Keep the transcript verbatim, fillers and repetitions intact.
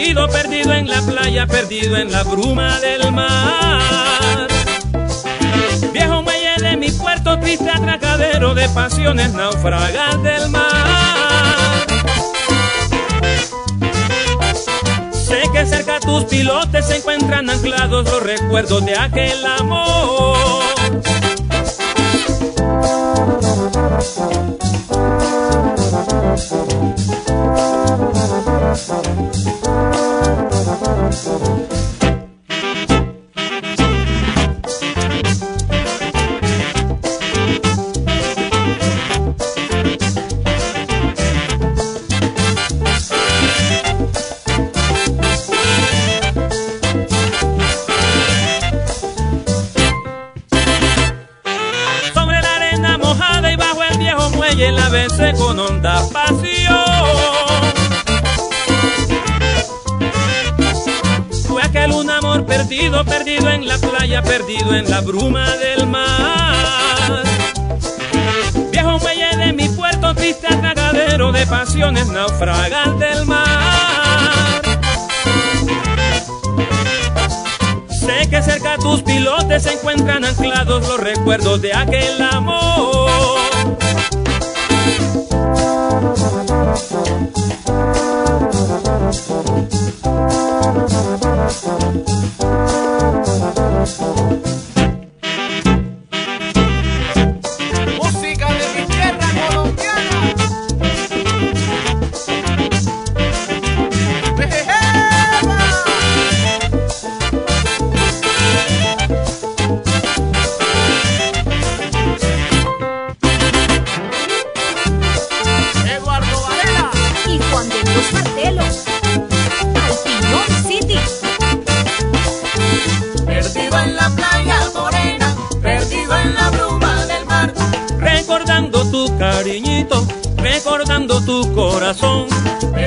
perdido, perdido en la playa, perdido en la bruma del mar. Viejo muelle de mi puerto, triste atracadero de pasiones, naufragas del mar. Sé que cerca tus pilotes se encuentran anclados los recuerdos de aquel amor. Y la besé con honda pasión. Fue aquel un amor perdido, perdido en la playa, perdido en la bruma del mar. Viejo muelle de mi puerto, triste atracadero de pasiones, naufragas del mar. Sé que cerca tus pilotes se encuentran anclados los recuerdos de aquel amor. Música de mi tierra colombiana. Eduardo Varela y Juan de Dios Martelo, al Piñón City. perdido en la playa morena, perdido en la bruma del mar. Recordando tu cariñito, recordando tu corazón,